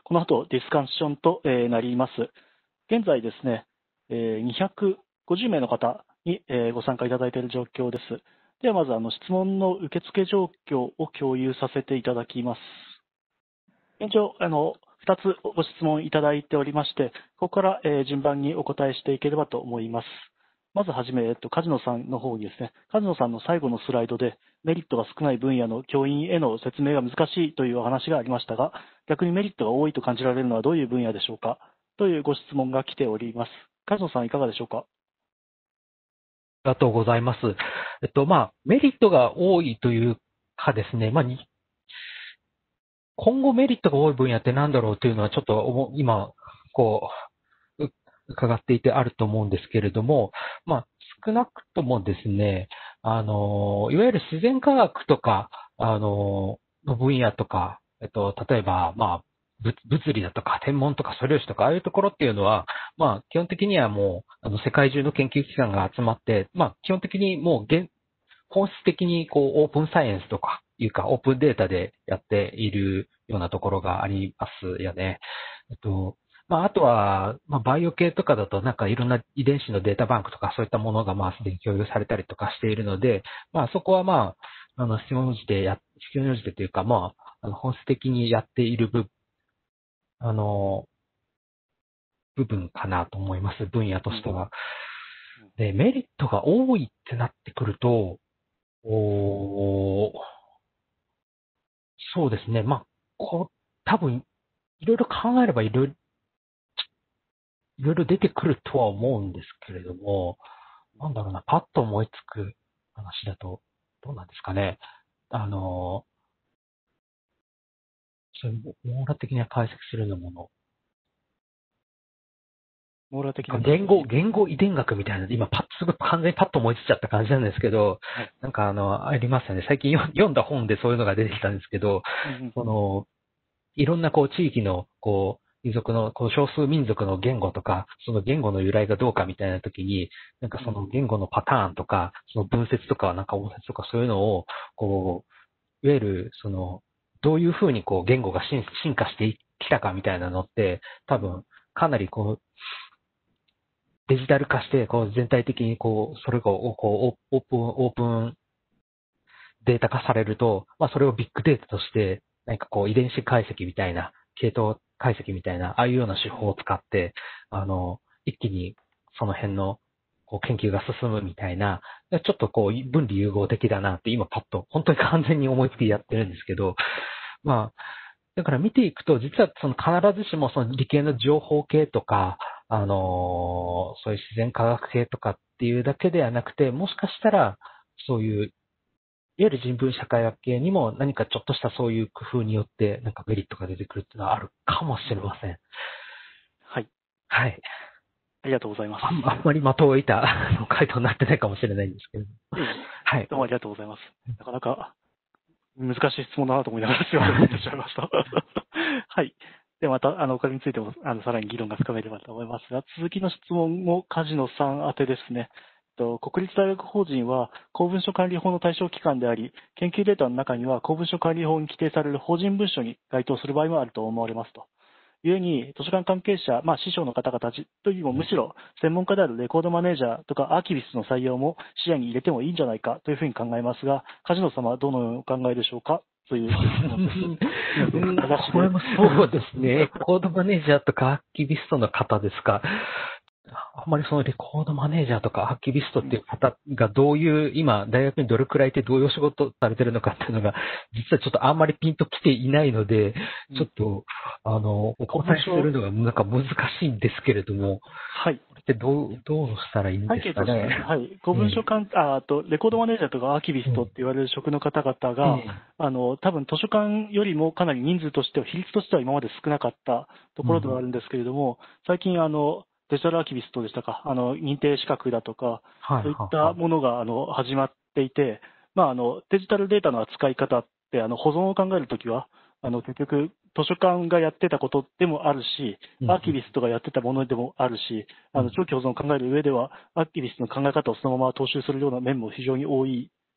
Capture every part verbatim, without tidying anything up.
この後ディスカッションとなります。現在ですね、にひゃくごじゅうめいの方にご参加いただいている状況です。ではまずあの質問の受付状況を共有させていただきます。現状、あのふたつご質問いただいておりまして、ここから順番にお答えしていければと思います。まずはじめ、えっと、梶野さんの方にですね、梶野さんの最後のスライドで、メリットが少ない分野の教員への説明が難しいというお話がありましたが、逆にメリットが多いと感じられるのはどういう分野でしょうかというご質問が来ております。梶野さん、いかがでしょうか。 ありがとうございます。えっと、まあ、メリットが多いというかですね、まあ、今後メリットが多い分野って何だろうというのはちょっと今、こう、伺っていてあると思うんですけれども、まあ、少なくともですね、あの、いわゆる自然科学とか、あの、の分野とか、えっと、例えば、まあ、物理だとか天文とか素粒子とかああいうところっていうのは、まあ、基本的にはもう、あの、世界中の研究機関が集まって、まあ、基本的にもう現、本質的にこう、オープンサイエンスとかいうか、オープンデータでやっているようなところがありますよね。えっと、まあ、あとは、まあ、バイオ系とかだとなんかいろんな遺伝子のデータバンクとかそういったものがまあすでに共有されたりとかしているので、まあそこはまあ、あの、必要に応じてや、必要に応じてというかまあ、あの本質的にやっている部、あの、部分かなと思います、分野としては。で、メリットが多いってなってくると、おそうですね。まあ、こう、多分、いろいろ考えればいろいろ、いろいろ出てくるとは思うんですけれども、なんだろうな、パッと思いつく話だと、どうなんですかね。あの、そういう網羅的な解析するようなもの。 網羅的な言語、言語遺伝学みたいな、今パッとすぐ完全にパッと思いついちゃった感じなんですけど、はい、なんかあの、ありますよね。最近読んだ本でそういうのが出てきたんですけど、その、いろんなこう地域のこう、民族の、こう少数民族の言語とか、その言語の由来がどうかみたいな時に、なんかその言語のパターンとか、その分節とか、なんか音節とかそういうのを、こう、いわゆる、その、どういうふうにこう言語が進進化してきたかみたいなのって、多分、かなりこう、デジタル化して、こう全体的にこう、それがこう、オープン、オープンデータ化されると、まあそれをビッグデータとして、何かこう遺伝子解析みたいな、系統解析みたいな、ああいうような手法を使って、あの、一気にその辺のこう研究が進むみたいな、ちょっとこう分離融合的だなって今パッと、本当に完全に思いつきやってるんですけど、まあ、だから見ていくと、実はその必ずしもその理系の情報系とか、あの、そういう自然科学系とかっていうだけではなくて、もしかしたら、そういう、いわゆる人文社会学系にも何かちょっとしたそういう工夫によってなんかメリットが出てくるっていうのはあるかもしれません。 はい。 はい。 ありがとうございます。 あんあんまり的を置いた回答になってないかもしれないんですけど。 はい。どうもありがとうございます。なかなか難しい質問だなと思いながらすいません、思ってしまいました。はい。で、また、あの、これについても、あの、さらに議論が深めればと思いますが、続きの質問も梶野さん宛てですね。と国立大学法人は公文書管理法の対象機関であり、研究データの中には公文書管理法に規定される法人文書に該当する場合もあると思われますと。故に、図書館関係者、まあ、師匠の方々というよりも、むしろ専門家であるレコードマネージャーとかアーキビストの採用も視野に入れてもいいんじゃないかというふうに考えますが、梶野様はどのようにお考えでしょうかという質問です。 これもそうですね。レコードマネージャーとかアーキビストの方ですか。あんまりそのレコードマネージャーとかアーキビストっていう方がどういう、今、大学にどれくらいいてどういう仕事されてるのかっていうのが、実はちょっとあんまりピンときていないので、ちょっと、あの、お答えするのがなんか難しいんですけれども、 はい。 これってどう、どうしたらいいんですかね。 はい。公文書館、あ、あと、レコードマネージャーとかアーキビストって言われる職の方々が、うん、あの、多分図書館よりもかなり人数としては、比率としては今まで少なかったところではあるんですけれども、うん、最近、あの、デジタルアーキビストでしたか、あの、認定資格だとか、はい、そういったものが、あの、始まっていて、まあ、あの、デジタルデータの扱い方って、あの、保存を考えるときは、あの、結局、図書館がやってたことでもあるし、アーキビストがやってたものでもあるし、あの、長期保存を考える上では、アーキビストの考え方をそのまま踏襲するような面も非常に多い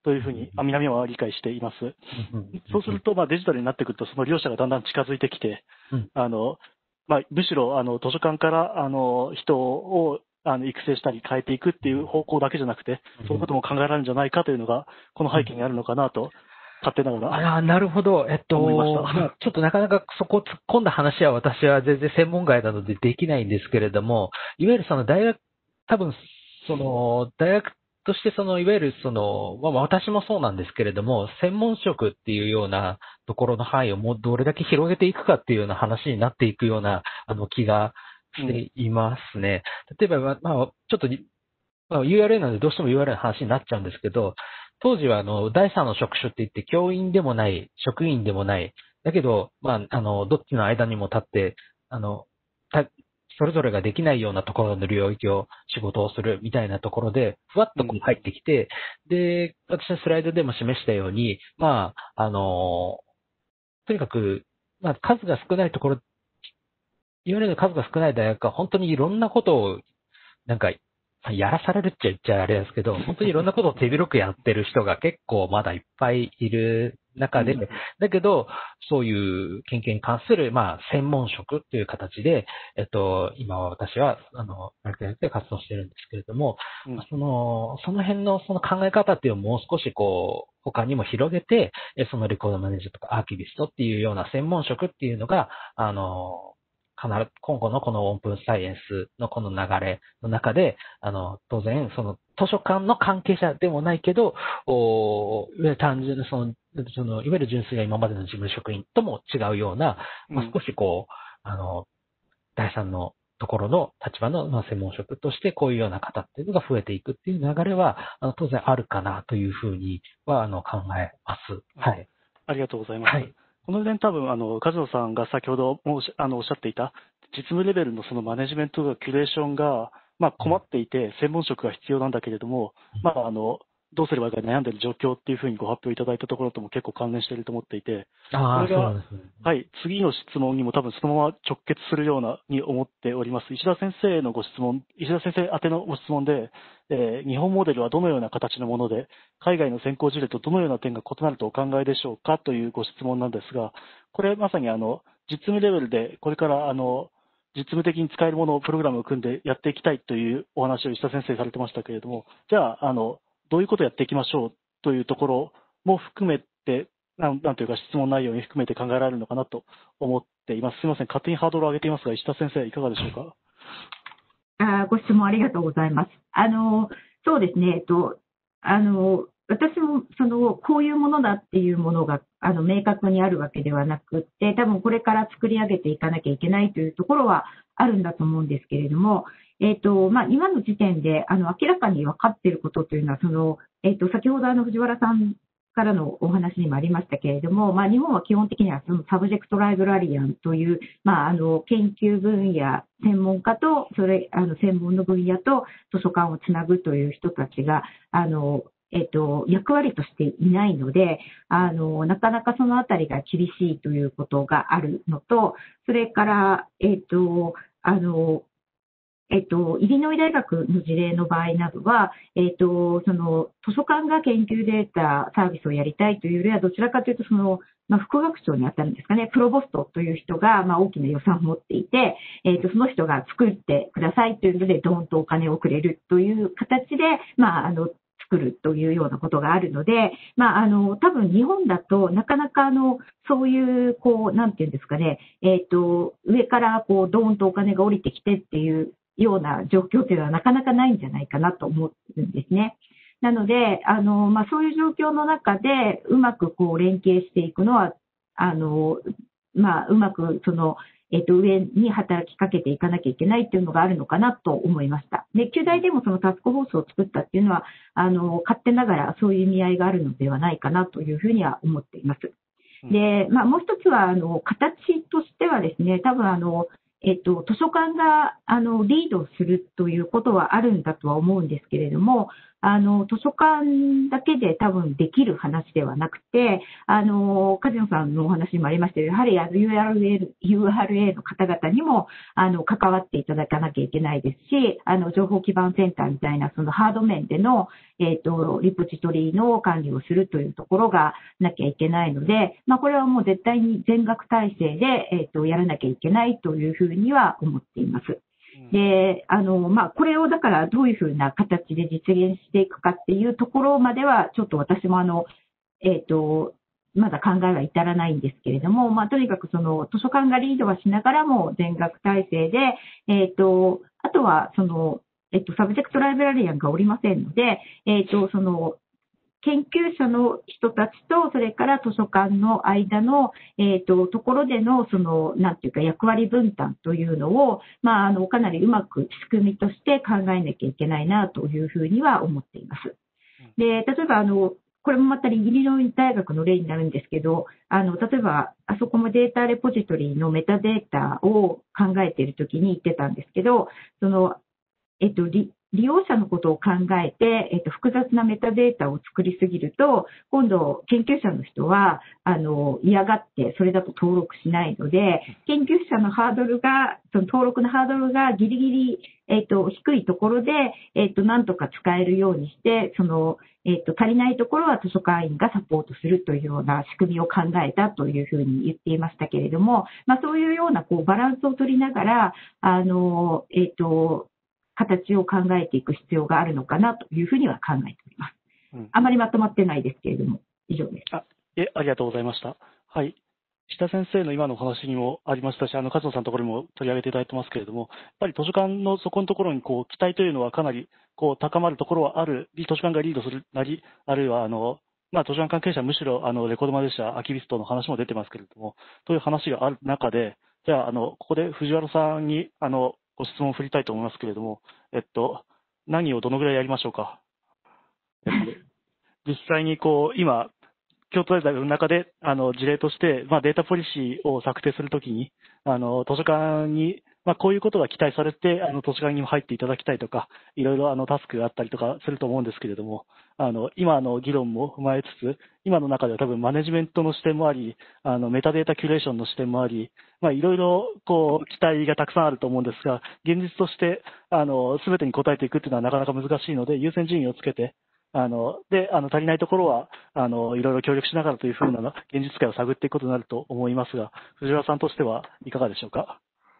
というふうに、あ南は理解しています。そうすると、まあ、デジタルになってくると、その両者がだんだん近づいてきて、あのまあ、むしろあの図書館からあの人をあの育成したり変えていくっていう方向だけじゃなくて、そういうことも考えられるんじゃないかというのが、この背景にあるのかなと、勝手ながら。 あなるほど。えっと、まあ、ちょっとなかなかそこ突っ込んだ話は私は全然専門外なのでできないんですけれども、いわゆるその大学、多分、その、大学としてその、いわゆるその、まあ私もそうなんですけれども、専門職っていうようなところの範囲をもうどれだけ広げていくかっていうような話になっていくような、あの、気がしていますね。うん、例えば、まあ、ちょっと、まあ、ユーアールエル なのでどうしても ユーアールエル の話になっちゃうんですけど、当時はあの、第三の職種って言って教員でもない、職員でもない、だけど、まあ、あの、どっちの間にも立って、あの、それぞれができないようなところの領域を仕事をするみたいなところで、ふわっとこう入ってきて、うん、で、私のスライドでも示したように、まあ、あの、とにかく、まあ、数が少ないところ、いわゆる数が少ない大学は本当にいろんなことを、なんか、やらされるっちゃ言っちゃあれですけど、本当にいろんなことを手広くやってる人が結構まだいっぱいいる中で、うん、だけど、そういう研究に関する、まあ、専門職っていう形で、えっと、今は私は、あの、大学で活動してるんですけれども、うん、その、その辺のその考え方っていうのをもう少しこう、他にも広げて、そのレコードマネージャーとかアーキビストっていうような専門職っていうのが、あの、必ず今後のこのオープンサイエンスのこの流れの中で、あの、当然、その図書館の関係者でもないけど、おいわゆる単純にその、その、いわゆる純粋な今までの事務職員とも違うような、まあ、少しこう、あの、第三のところの立場の、まあ、専門職としてこういうような方っていうのが増えていくっていう流れは、あの当然あるかなというふうには、あの、考えます。はい。 ありがとうございます。はい、この点多分、あの、梶野さんが先ほどもあのおっしゃっていた、実務レベルのそのマネジメントとかキュレーションが、まあ、困っていて、専門職が必要なんだけれども、まあ、あの、どうすればいいか悩んでいる状況っていうふうにご発表いただいたところとも結構関連していると思っていて、 あこれが、 そうですね、 はい、次の質問にも多分そのまま直結するようなに思っております。石田先生のご質問、石田先生宛てのご質問で、えー、日本モデルはどのような形のもので、海外の先行事例とどのような点が異なるとお考えでしょうかというご質問なんですが、これまさにあの、実務レベルでこれからあの、実務的に使えるものをプログラムを組んでやっていきたいというお話を石田先生されてましたけれども、じゃあ、あの、どういうことをやっていきましょうというところも含めて、なんなんというか質問内容に含めて考えられるのかなと思っています。すみません、勝手にハードルを上げていますが、石田先生、いかがでしょうか。 あご質問ありがとうございます。あの、そうですね、えっと、あの、私もそのこういうものだっていうものがあの明確にあるわけではなくって、多分これから作り上げていかなきゃいけないというところはあるんだと思うんですけれども、えっとまあ、今の時点であの明らかに分かっていることというのは、そのえっと先ほどあの藤原さんからのお話にもありましたけれども、まあ、日本は基本的にはそのサブジェクトライブラリアンという、まあ、あの研究分野、専門家とそれあの専門の分野と図書館をつなぐという人たちがあのえっと、役割としていないので、あの、なかなかそのあたりが厳しいということがあるのと、それから、えっと、あの、えっと、イリノイ大学の事例の場合などは、えっと、その図書館が研究データサービスをやりたいというよりは、どちらかというと、その、まあ、副学長に当たるんですかね、プロボストという人が、まあ、大きな予算を持っていて、えっと、その人が作ってくださいというので、ドーンとお金をくれるという形で、まあ、あの、作るというようなことがあるので、まあ、あの、多分日本だとなかなかあの、そういう、こう、なんていうんですかね、えっと、上からこう、ドーンとお金が降りてきてっていうような状況というのはなかなかないんじゃないかなと思うんですね。なので、あの、まあ、そういう状況の中で、うまくこう、連携していくのは、あの、まあ、うまくその、えっと、上に働きかけていかなきゃいけないっていうのがあるのかなと思いました。で、旧大でもそのタスクフォースを作ったっていうのは、あの、勝手ながらそういう意味合いがあるのではないかなというふうには思っています。で、まあ、もう一つは、あの、形としてはですね、多分あの、えっと、図書館が、あの、リードするということはあるんだとは思うんですけれども、 あの、図書館だけで多分できる話ではなくて、あの、梶野さんのお話にもありましたけど、やはりあの ユーアールエー、ユーアールエー の方々にも、あの、関わっていただかなきゃいけないですし、あの、情報基盤センターみたいな、そのハード面での、えっと、リポジトリの管理をするというところがなきゃいけないので、まあ、これはもう絶対に全額体制で、えっと、やらなきゃいけないというふうには思っています。で、あの、まあ、これをだからどういうふうな形で実現していくかっていうところまでは、ちょっと私もあの、えっと、まだ考えは至らないんですけれども、まあ、とにかくその図書館がリードはしながらも全額体制で、えっと、あとはその、えっと、サブジェクトライブラリアンがおりませんので、えっと、その、研究者の人たちと、それから図書館の間の、えっと、ところでの、その、なんていうか、役割分担というのを、まあ、あの、かなりうまく仕組みとして考えなきゃいけないな、というふうには思っています。で、例えば、あの、これもまたイギリス大学の例になるんですけど、あの、例えば、あそこもデータレポジトリのメタデータを考えているときに言ってたんですけど、その、えっと、利利用者のことを考えて、えっと、複雑なメタデータを作りすぎると、今度、研究者の人は、あの、嫌がって、それだと登録しないので、研究者のハードルが、その登録のハードルがギリギリ、えっと、低いところで、えっと、なんとか使えるようにして、その、えっと、足りないところは図書館員がサポートするというような仕組みを考えたというふうに言っていましたけれども、まあ、そういうような、こう、バランスを取りながら、あの、えっと、形を考えていく必要があるのかなというふうには考えております。うん、あまりまとまってないですけれども、以上です。 あ、え、ありがとうございました。はい。下先生の今のお話にもありましたし、あの、加藤さんのところにも取り上げていただいてますけれども、やっぱり図書館のそこのところに、こう、期待というのはかなり、こう、高まるところはある、図書館がリードするなり、あるいは、あの、まあ、図書館関係者はむしろ、あの、レコードマでした、アキビストの話も出てますけれども、という話がある中で、じゃあ、あの、ここで藤原さんに、あの、ご質問を振りたいと思いますけれども、えっと、何をどのぐらいやりましょうか。えっと、実際にこう、今、京都大学の中で、あの、事例として、まあ、データポリシーを策定するときに、あの、図書館に、まあ、こういうことが期待されて、あの、図書館にも入っていただきたいとか、いろいろ、あの、タスクがあったりとかすると思うんですけれども、あの、今の議論も踏まえつつ、今の中では多分マネジメントの視点もあり、あの、メタデータキュレーションの視点もあり、まあ、いろいろ、こう、期待がたくさんあると思うんですが、現実として、あの、すべてに応えていくっていうのはなかなか難しいので、優先順位をつけて、あの、で、あの、足りないところは、あの、いろいろ協力しながらというふうな現実界を探っていくことになると思いますが、藤原さんとしてはいかがでしょうか。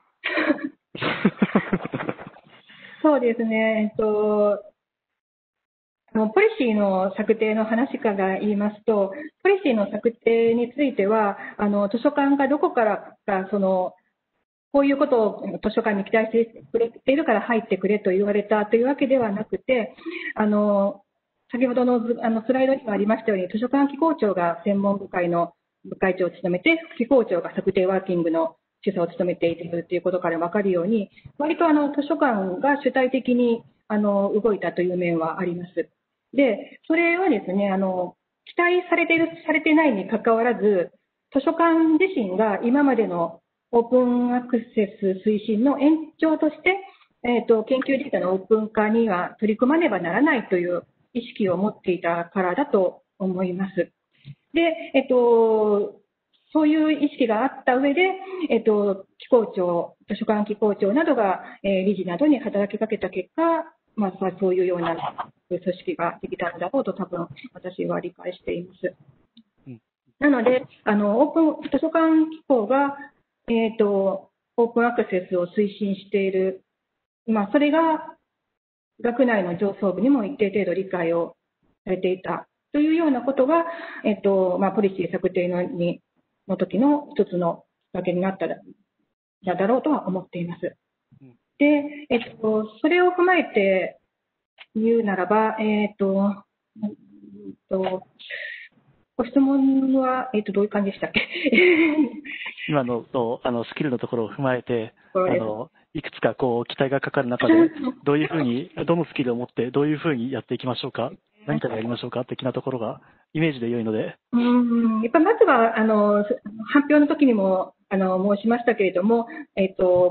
そうですね、えっと、あのポリシーの策定の話から言いますと、ポリシーの策定については、あの図書館がどこからかその、こういうことを図書館に期待してくれているから入ってくれと言われたというわけではなくて、あの先ほどのあのスライドにもありましたように、図書館機構長が専門部会の部会長を務めて、副機構長が策定ワーキングの主査を務めているということから分かるように、割とあの図書館が主体的にあの動いたという面はあります。で、それはですね、あの期待されている、されてないにかかわらず、図書館自身が今までのオープンアクセス推進の延長として、えーと、研究データのオープン化には取り組まねばならないという意識を持っていたからだと思います。で、えっと、そういう意識があった上で、えっと、機構長、図書館機構長などが、えー、理事などに働きかけた結果、まあ、そういうような組織ができたんだろうと多分私は理解しています。なので、あの、オープン、図書館機構が、えっと、オープンアクセスを推進している、まあ、それが学内の上層部にも一定程度理解をされていたというようなことが、えっと、まあ、ポリシー策定のにの時の一つのきっかけになっただろうとは思っています。で、えっと、それを踏まえて言うならば、えっと、えっと、ご質問は、えっと、どういう感じでしたっけ今のとあのスキルのところを踏まえて、あのいくつかこう期待がかかる中で、どういうふうに、どのスキルを持って、どういうふうにやっていきましょうか、何からやりましょうか的なところが、イメージで良いので。 うん、やっぱまずはあの発表の時にもあの申しましたけれども、えっと、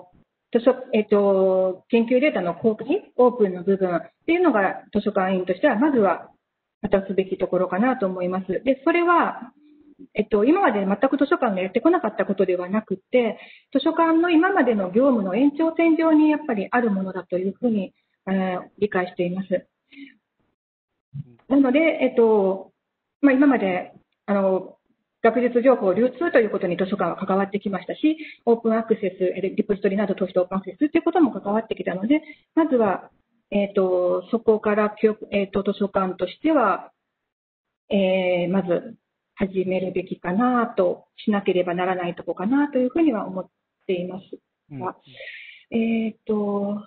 図書、えっと、研究データの公開、オープンの部分っていうのが図書館員としては、まずは果たすべきところかなと思います。で、それは、えっと、今まで全く図書館がやってこなかったことではなくて、図書館の今までの業務の延長線上にやっぱりあるものだというふうに、えー、理解しています。なので、えっと、まあ、今まで、あの、学術情報流通ということに図書館は関わってきましたし、オープンアクセス、リポジトリなどとしてオープンアクセスということも関わってきたので、まずは、えっと、そこから、えっと、図書館としては、えー、まず始めるべきかなと、しなければならないとこかなというふうには思っていますが、うん、えっと、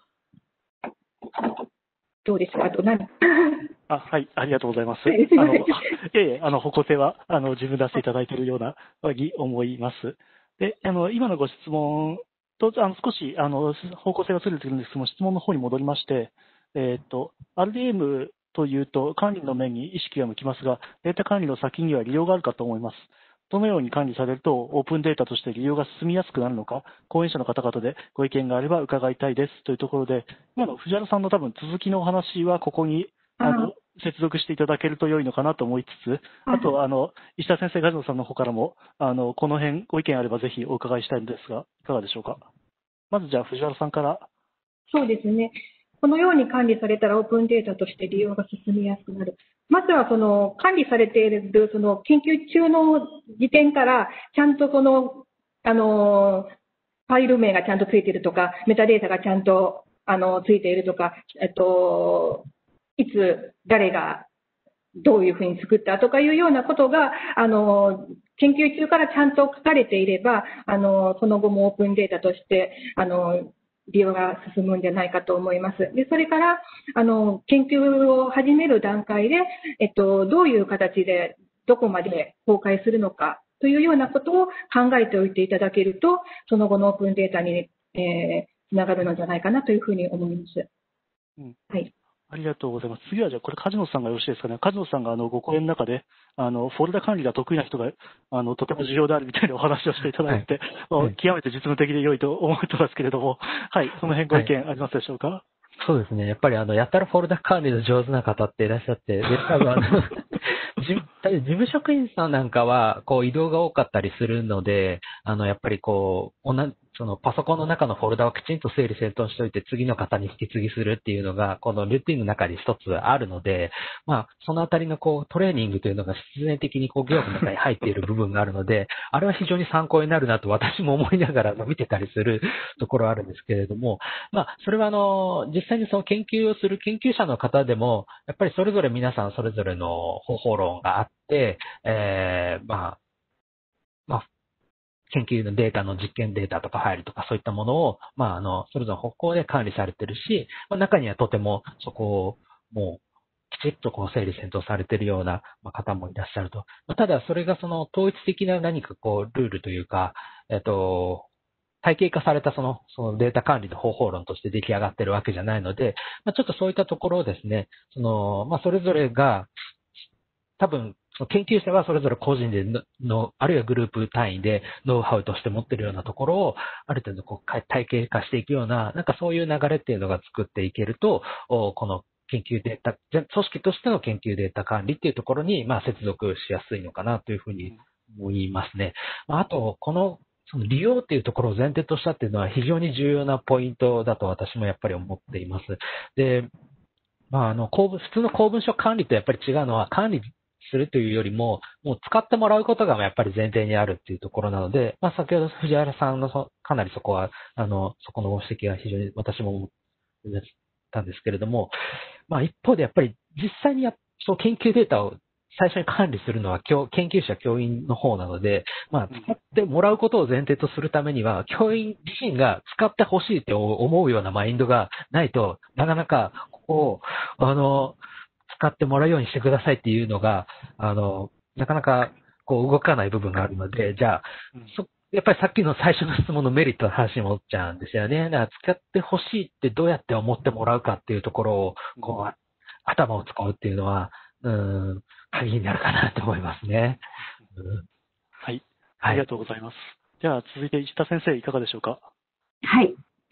どうですか、あと何あ、はい、ありがとうございます。あの、いえいえ、あの、方向性は、あの、自分出していただいているような、に思います。で、あの、今のご質問と、あの、少し、あの、方向性がずれてるんですけども、質問の方に戻りまして、えっと、アールディーエム というと、管理の面に意識が向きますが、データ管理の先には利用があるかと思います。どのように管理されると、オープンデータとして利用が進みやすくなるのか、講演者の方々でご意見があれば伺いたいですというところで、今の藤原さんの多分続きのお話は、ここに、あの、接続していただけると良いのかなと思いつつ、あと、あの、石田先生、梶野さんの方からも、あの、この辺ご意見あればぜひお伺いしたいんですが、いかがでしょうか。まずじゃあ、藤原さんから。 そうですね。このように管理されたらオープンデータとして利用が進みやすくなる。まずはその管理されているその研究中の時点からちゃんとその、あの、ファイル名がちゃんとついているとか、メタデータがちゃんとあのついているとか、えっと、いつ誰がどういうふうに作ったとかいうようなことが、あの、研究中からちゃんと書かれていれば、あの、その後もオープンデータとして、あの、利用が進むんじゃないかと思います。で、それから、あの、研究を始める段階で、えっと、どういう形で、どこまで公開するのかというようなことを考えておいていただけると、その後のオープンデータに、えー、つながるのではないかなというふうに思います。 うん、 はい。 ありがとうございます。次はじゃあ、これ、梶野さんがよろしいですかね。梶野さんがあのご講演の中で、あのフォルダ管理が得意な人があのとても重要であるみたいなお話をしていただいて、はい、極めて実務的で良いと思ってますけれども、はい、その辺ご意見ありますでしょうか。はい、 そうですね。やっぱりあの、やったらフォルダ管理の上手な方っていらっしゃって、で、多分あの、事務職員さんなんかは、こう、移動が多かったりするので、あの、やっぱりこう、同じ、そのパソコンの中のフォルダをきちんと整理整頓しておいて次の方に引き継ぎするっていうのが、このルーティンの中に一つあるので、まあ、そのあたりのこう、トレーニングというのが必然的にこう、業務の中に入っている部分があるので、あれは非常に参考になるなと私も思いながら見てたりするところあるんですけれども、まあ、それはあの、実際にその研究をする研究者の方でも、やっぱりそれぞれ皆さんそれぞれの方法論があって、えー、まあ、まあ、研究のデータの実験データとかファイルとかそういったものを、まあ、あの、それぞれの方向で管理されてるし、まあ、中にはとてもそこをもうきちっとこう整理整頓されているような方もいらっしゃると。まあ、ただ、それがその統一的な何かこうルールというか、えっと、体系化されたその、そのデータ管理の方法論として出来上がってるわけじゃないので、まあ、ちょっとそういったところをですね、その、まあ、それぞれが、多分、研究者はそれぞれ個人での、のあるいはグループ単位でノウハウとして持っているようなところを、ある程度こう体系化していくような、なんかそういう流れっていうのが作っていけると、この研究データ、組織としての研究データ管理っていうところに、まあ、接続しやすいのかなというふうに思いますね。あと、この、その利用っていうところを前提としたっていうのは非常に重要なポイントだと私もやっぱり思っています。で、まあ、あの、公文、普通の公文書管理とやっぱり違うのは管理するというよりも、もう使ってもらうことがやっぱり前提にあるっていうところなので、まあ先ほど藤原さんのそかなりそこは、あの、そこのご指摘は非常に私も思ったんですけれども、まあ一方でやっぱり実際にやそう研究データを最初に管理するのは教研究者、教員の方なので、まあ使ってもらうことを前提とするためには、教員自身が使ってほしいって思うようなマインドがないとなかなかここを、あの、使ってもらうようにしてくださいっていうのが、あの、なかなかこう動かない部分があるので、じゃあ、そやっぱりさっきの最初の質問のメリットの話に戻っちゃうんですよね。だから使ってほしいってどうやって思ってもらうかっていうところを、こう、頭を使うっていうのは、うん、鍵になるかなと思いますね。 うん、はい。ありがとうございます。はい、では続いて石田先生いかがでしょうか。 はい。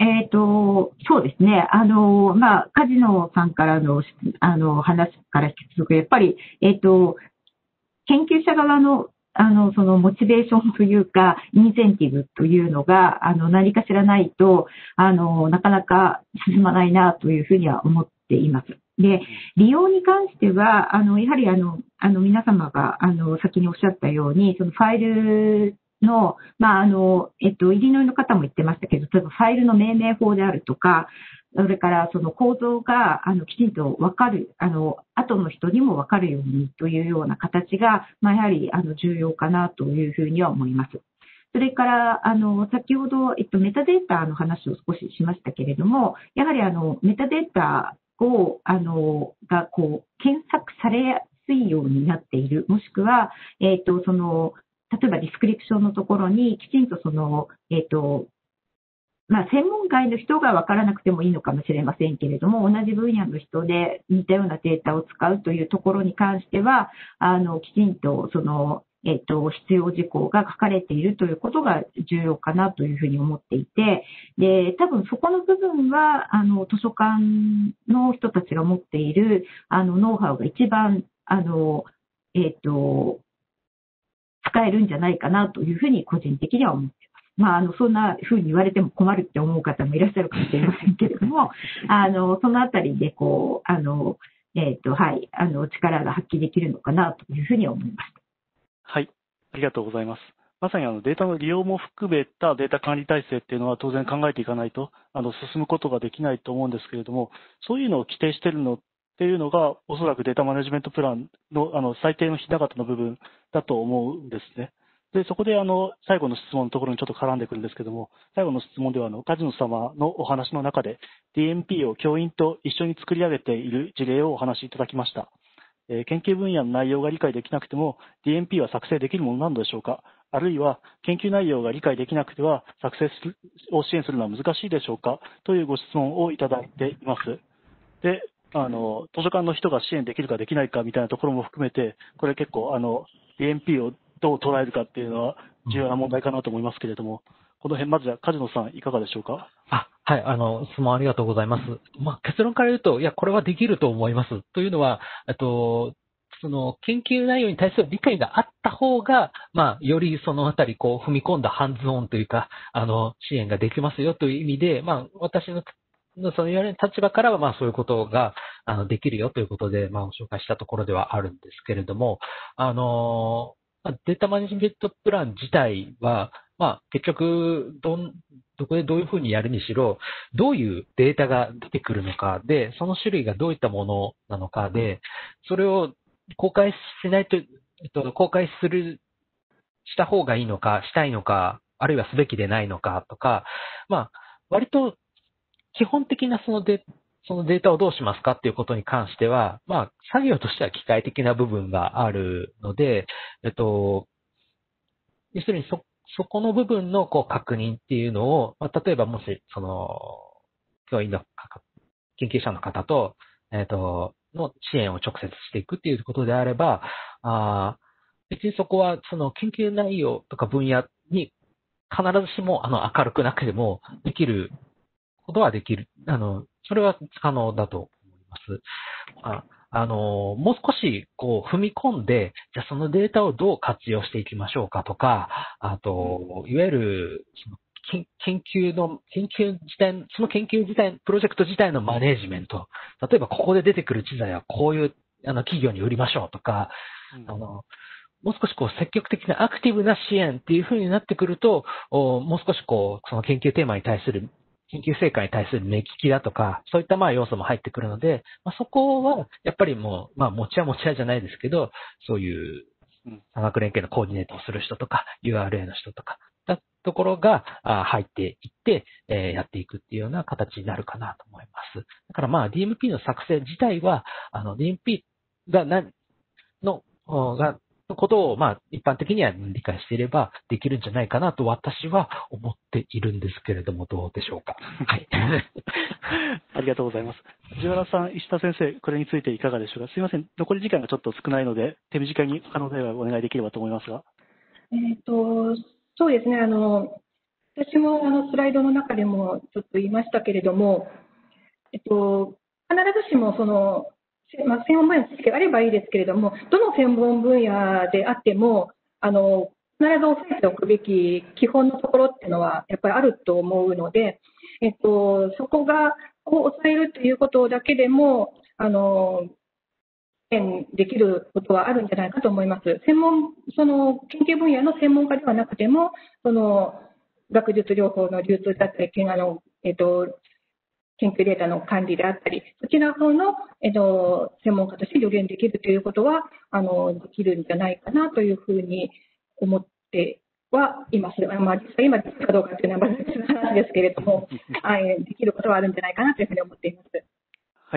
えっと、そうですね。あの、まあ、カジノさんからの、あの、話から引き続く、やっぱり、えっと、研究者側の、あの、そのモチベーションというか、インセンティブというのが、あの、何かしらないと、あの、なかなか進まないなというふうには思っています。で、利用に関しては、あの、やはりあの、あの、皆様が、あの、先におっしゃったように、そのファイルの、まあ、あの、えっと、イリノイの方も言ってましたけど、例えばファイルの命名法であるとか、それからその構造があのきちんと分かる、あの後の人にも分かるようにというような形が、まあ、やはりあの重要かなというふうには思います。それからあの先ほど、えっと、メタデータの話を少ししましたけれども、やはりあのメタデータをあのがこう検索されやすいようになっている、もしくは、えっと、その例えばディスクリプションのところにきちんとその、えっとまあ、専門外の人が分からなくてもいいのかもしれませんけれども、同じ分野の人で似たようなデータを使うというところに関しては、あのきちんとその、えっと、必要事項が書かれているということが重要かなというふうに思っていて、で、多分そこの部分は、あの図書館の人たちが持っているあのノウハウが一番、あの、えっと、使えるんじゃないかなというふうに個人的には思っています。まあ、あのそんなふうに言われても困るって思う方もいらっしゃるかもしれませんけれども、あのそのあたりでこうあの、えーとはい、あの力が発揮できるのかなというふうに思います。 はい、ありがとうございます。まさにあのデータの利用も含めたデータ管理体制っていうのは当然考えていかないとあの進むことができないと思うんですけれども、そういうのを規定しているのっていうのが、おそらくデータマネジメントプランのあの最低のひな形の部分だと思うんですね。で、そこであの最後の質問のところにちょっと絡んでくるんですけども、最後の質問ではあの梶野様のお話の中で ディーエムピー を教員と一緒に作り上げている事例をお話しいただきました。えー、研究分野の内容が理解できなくても ディーエムピー は作成できるものなのでしょうか。あるいは研究内容が理解できなくては作成を支援するのは難しいでしょうかというご質問をいただいています。で、あの図書館の人が支援できるかできないかみたいなところも含めて、これ結構あの ディーエムピー をどう捉えるかっていうのは重要な問題かなと思いますけれども、この辺まずは梶野さんいかがでしょうか。 あ、はい、あの、質問ありがとうございます。まあ、結論から言うと、いや、これはできると思います。というのは、えっと、その研究内容に対する理解があった方が、まあ、よりそのあたり、こう、踏み込んだハンズオンというか、あの、支援ができますよという意味で、まあ、私のその言われる立場からは、まあそういうことがあのできるよということで、まあご紹介したところではあるんですけれども、あの、データマネジメントプラン自体は、まあ結局、どん、どこでどういうふうにやるにしろ、どういうデータが出てくるのかで、その種類がどういったものなのかで、それを公開しないと、えっと、公開する、した方がいいのか、したいのか、あるいはすべきでないのかとか、まあ、割と基本的なそのデ、そのデータをどうしますかっていうことに関しては、まあ、作業としては機械的な部分があるので、えっと、要するにそ、そこの部分のこう確認っていうのを、まあ、例えばもし、その、教員の研究者の方と、えっと、の支援を直接していくっていうことであれば、あ別にそこはその研究内容とか分野に必ずしもあの明るくなくてもできることはできる。あの、それは可能だと思います。ああの、もう少し、こう、踏み込んで、じゃあそのデータをどう活用していきましょうかとか、あと、いわゆる、その研究の、研究自体、その研究自体、プロジェクト自体のマネージメント。例えば、ここで出てくる知財はこういう、あの、企業に売りましょうとか、うん、あの、もう少しこう積極的なアクティブな支援っていう風になってくると、もう少しこう、その研究テーマに対する研究成果に対する目利きだとか、そういったまあ要素も入ってくるので、まあ、そこはやっぱりもう、まあ持ち屋持ち屋じゃないですけど、そういう科学連携のコーディネートをする人とか、ユーアールエー の人とか、だところが入っていって、えー、やっていくっていうような形になるかなと思います。だからまあ ディーエムピー の作成自体は、あの ディーエムピー が何の、が、のことを、まあ、一般的には理解していればできるんじゃないかなと私は思っているんですけれども、どうでしょうか。はい。 ありがとうございます。藤原さん、石田先生、これについていかがでしょうか。すいません、残り時間がちょっと少ないので、手短に可能ではお願いできればと思いますが。 えっと、そうですね、あの、 私もあのスライドの中でもちょっと言いましたけれども、えっと、必ずしもその、まあ、専門分野の知識があればいいですけれども、どの専門分野であっても、あの必ず押さえておくべき基本のところっていうのはやっぱりあると思うので、えっと、そこがを抑えるということだけでも、あのできることはあるんじゃないかと思います。専門、その研究分野の専門家ではなくても、その学術療法の流通だったり、あのえっと、研究データの管理であったり、そちらの方の、えっと、専門家として助言できるということは、あの、できるんじゃないかなというふうに思ってはいます。まあ、実際今できるかどうかというのはまず別の話ですけれども、できることはあるんじゃないかなというふうに思っています。 はい。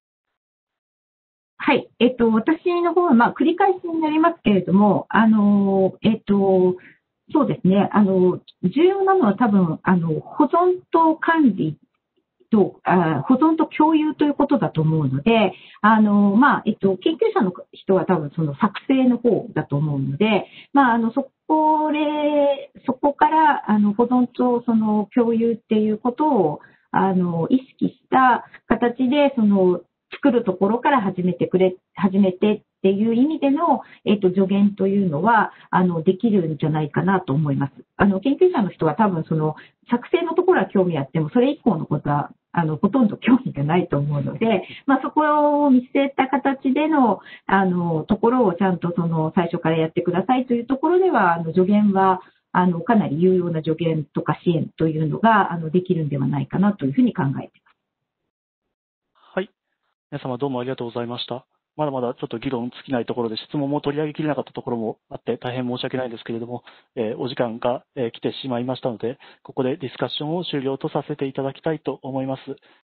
はい。えっと、私の方は、まあ、繰り返しになりますけれども、あの、えっと、そうですね。あの、重要なのは多分、あの、保存と管理と、あ保存と共有ということだと思うので、あの、まあ、えっと、研究者の人は多分その作成の方だと思うので、まあ、あの、そこで、そこから、あの、保存とその共有っていうことを、あの、意識した形で、その、作るところから始めてくれ、始めてっていう意味での、えっと、助言というのは、あの、できるんじゃないかなと思います。あの、研究者の人は多分その、作成のところは興味あっても、それ以降のことは、あの、ほとんど興味がないと思うので、まあ、そこを見据えた形での、あの、ところをちゃんとその、最初からやってくださいというところでは、あの、助言は、あの、かなり有用な助言とか支援というのが、あの、できるんではないかなというふうに考えています。 はい。皆様どうもありがとうございました。まだまだちょっと議論尽きないところで質問も取り上げきれなかったところもあって大変申し訳ないんですけれども、えー、お時間が、えー、来てしまいましたので、ここでディスカッションを終了とさせていただきたいと思います。